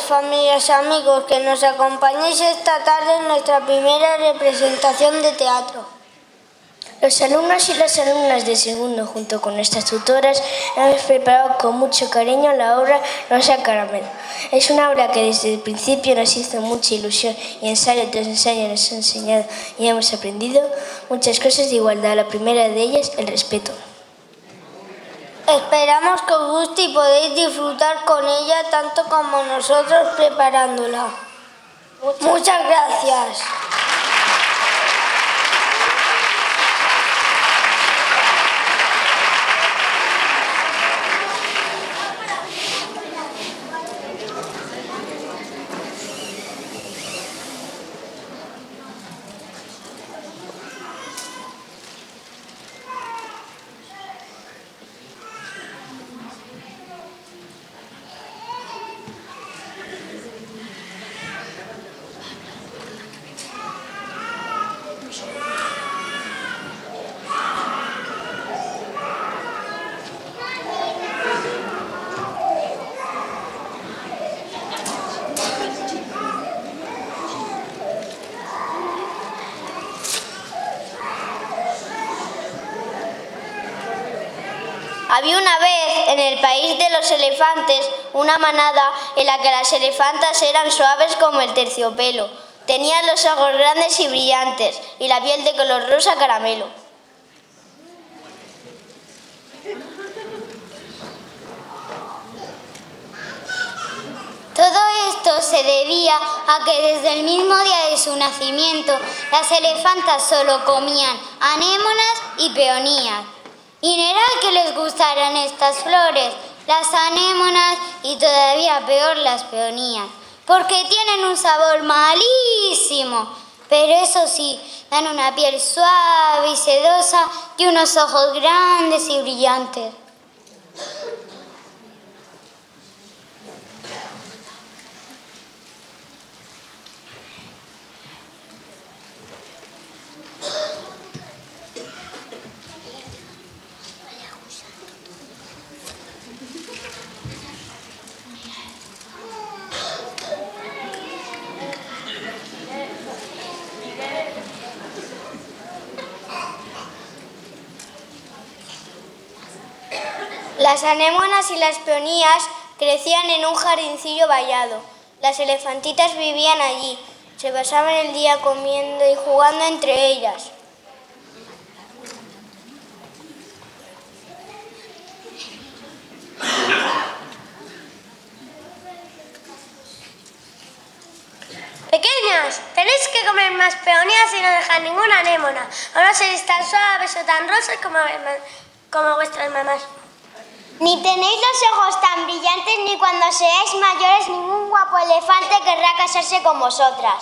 familias, amigos, que nos acompañéis esta tarde en nuestra primera representación de teatro. Los alumnos y las alumnas de segundo, junto con nuestras tutoras, hemos preparado con mucho cariño la obra Rosa Caramelo. Es una obra que desde el principio nos hizo mucha ilusión y ensayo tras ensayo nos ha enseñado y hemos aprendido muchas cosas de igualdad. La primera de ellas, el respeto. Esperamos que os guste y podéis disfrutar con ella tanto como nosotros preparándola. Muchas gracias. Había una vez, en el país de los elefantes, una manada en la que las elefantas eran suaves como el terciopelo. Tenían los ojos grandes y brillantes y la piel de color rosa caramelo. Todo esto se debía a que desde el mismo día de su nacimiento las elefantas solo comían anémonas y peonías. Y no era que les gustaran estas flores, las anémonas y todavía peor las peonías, porque tienen un sabor malísimo, pero eso sí, dan una piel suave y sedosa y unos ojos grandes y brillantes. Las anémonas y las peonías crecían en un jardincillo vallado. Las elefantitas vivían allí, se pasaban el día comiendo y jugando entre ellas. Pequeñas, tenéis que comer más peonías y no dejar ninguna anémona. Ahora seréis tan suaves o tan rosas como vuestras mamás. Ni tenéis los ojos tan brillantes ni cuando seáis mayores ningún guapo elefante querrá casarse con vosotras.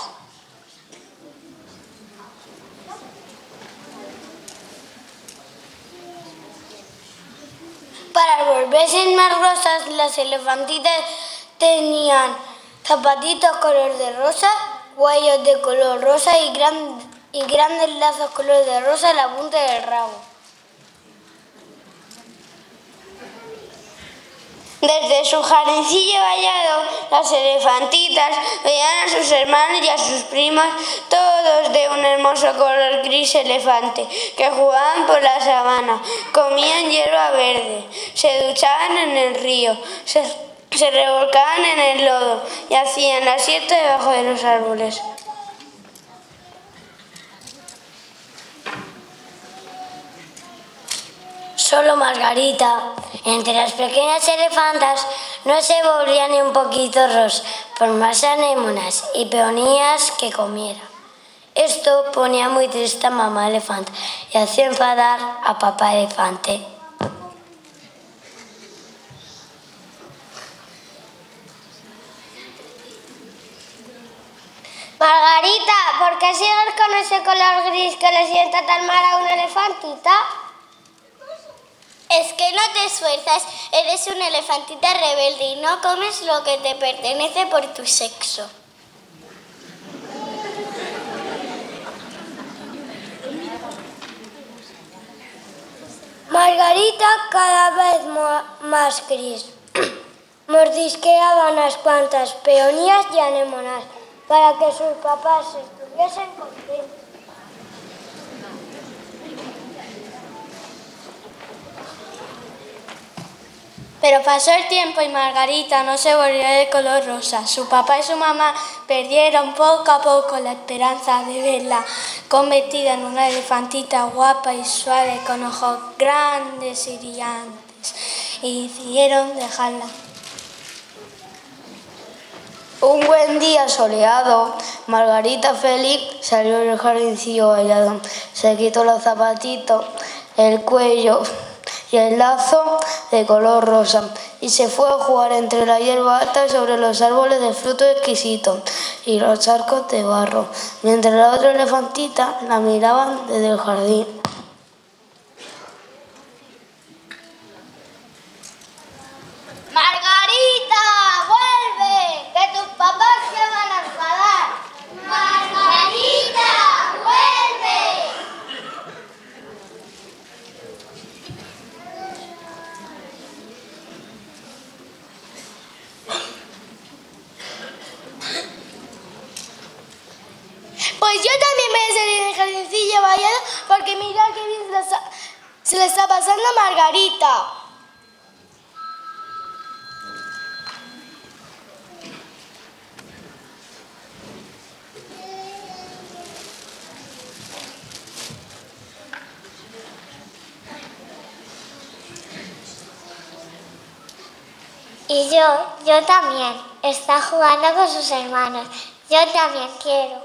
Para volverse más rosas, las elefantitas tenían zapatitos color de rosa, cuellos de color rosa y grandes lazos color de rosa en la punta del rabo. Desde su jardincillo vallado, las elefantitas veían a sus hermanos y a sus primas, todos de un hermoso color gris elefante, que jugaban por la sabana, comían hierba verde, se duchaban en el río, se revolcaban en el lodo y hacían la siesta debajo de los árboles. Solo Margarita, entre las pequeñas elefantas, no se volvía ni un poquito rosa, por más anémonas y peonías que comiera. Esto ponía muy triste a mamá elefanta y hacía enfadar a papá elefante. Margarita, ¿por qué sigues con ese color gris que le sienta tan mal a una elefantita? Es que no te esfuerzas, eres una elefantita rebelde y no comes lo que te pertenece por tu sexo. Margarita cada vez más gris. Mordisqueaba unas cuantas peonías y anémonas para que sus papás estuviesen contentos. Pero pasó el tiempo y Margarita no se volvió de color rosa. Su papá y su mamá perdieron poco a poco la esperanza de verla convertida en una elefantita guapa y suave con ojos grandes y brillantes, y decidieron dejarla. Un buen día soleado, Margarita feliz salió del jardincillo vallado. Se quitó los zapatitos, el cuello y el lazo de color rosa y se fue a jugar entre la hierba alta sobre los árboles de frutos exquisitos y los charcos de barro, mientras la otra elefantita la miraban desde el jardín. ¡Margarita, vuelve! ¡Que tus papás se van a enfadar! ¡Margarita, vuelve! Pues yo también voy a salir del jardincillo vallado porque mira qué bien se le está pasando a Margarita. Y yo también. Está jugando con sus hermanos. Yo también quiero.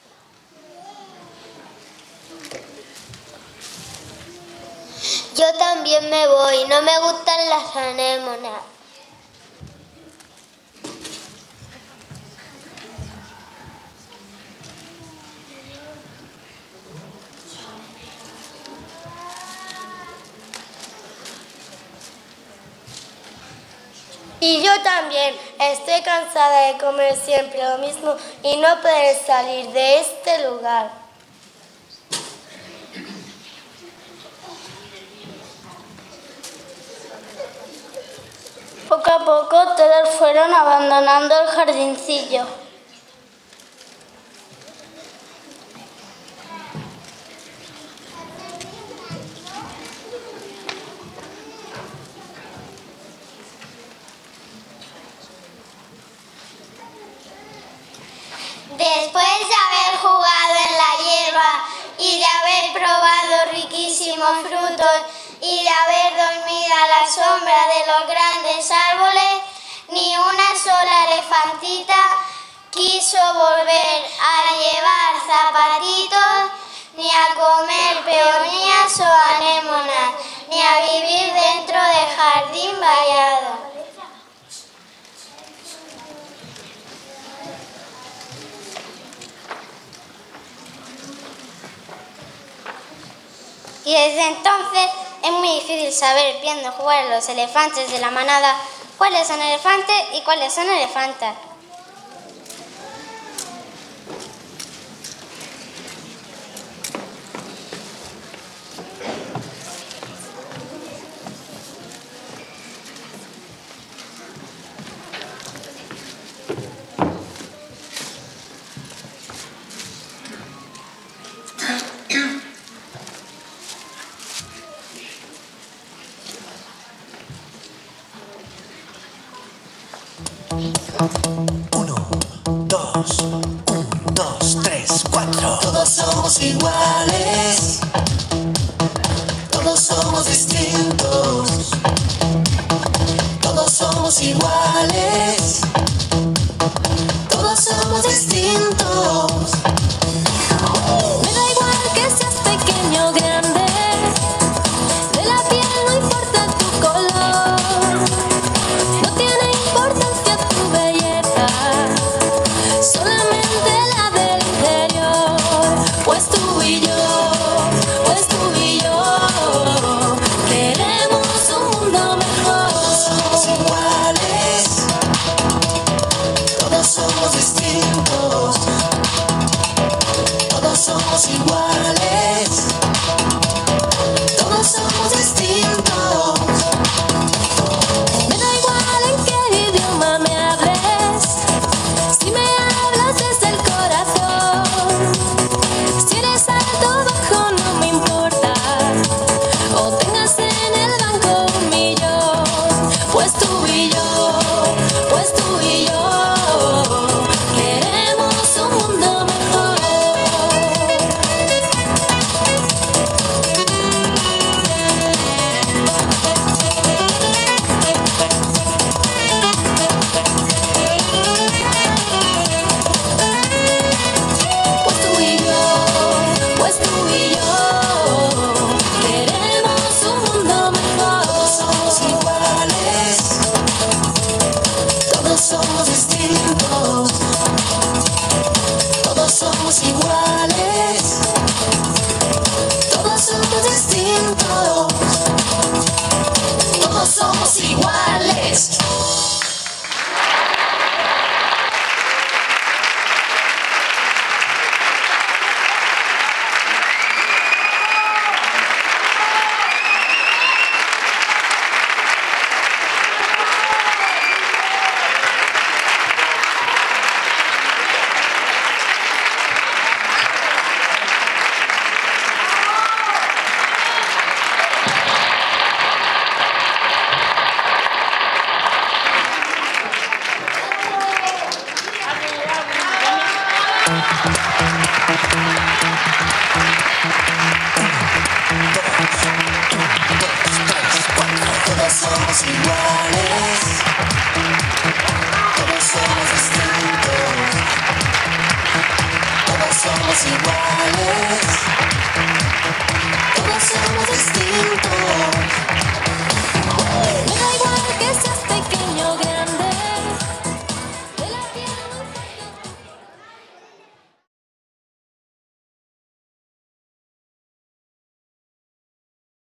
Yo también me voy, no me gustan las anémonas. Y yo también. Estoy cansada de comer siempre lo mismo y no poder salir de este lugar. Poco a poco todos fueron abandonando el jardincillo. Después de haber jugado en la hierba y de haber probado riquísimos frutos y de haber dormido a la sombra de los grandes árboles, ni una sola elefantita quiso volver a llevar zapatitos, ni a comer peonías o anémonas, ni a vivir dentro del jardín vallado. Y desde entonces es muy difícil saber, viendo jugar a los elefantes de la manada, cuáles son elefantes y cuáles son elefantas. Uno, dos, tres, cuatro. Todos somos iguales, todos somos distintos, todos somos iguales, todos somos distintos. Me da igual que seas pequeño o grande, de la piel no importa tu color, no tiene importancia tu belleza, solamente la del interior, pues tú y yo distintos. Todos somos iguales. Todos somos iguales, todos somos distintos, todos somos iguales.